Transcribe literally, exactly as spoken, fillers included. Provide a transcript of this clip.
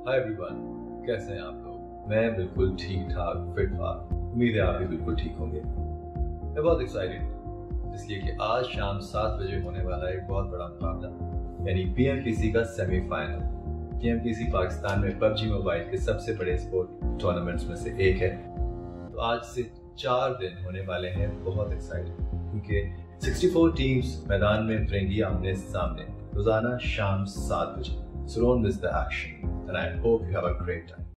Hi everyone, कैसे हैं आप लोग? मैं बिल्कुल ठीक ठाक फिट फाट। उम्मीद है आप भी बिल्कुल ठीक होंगे। मैं बहुत एक्साइटेड इसलिए कि आज शाम सात बजे होने वाला एक बहुत बड़ा मुकाबला यानी पीएमपीसी का सेमीफाइनल। पीएमपीसी पाकिस्तान में पबजी मोबाइल के सबसे बड़े स्पोर्ट टूर्नामेंट्स में से एक है। तो आज से चार दिन होने वाले हैं बहुत एक्साइटेड, क्योंकि चौंसठ टीम्स मैदान में उतरेंगी आमने सामने रोजाना शाम सात बजे। So don't miss the action and I hope you have a great time.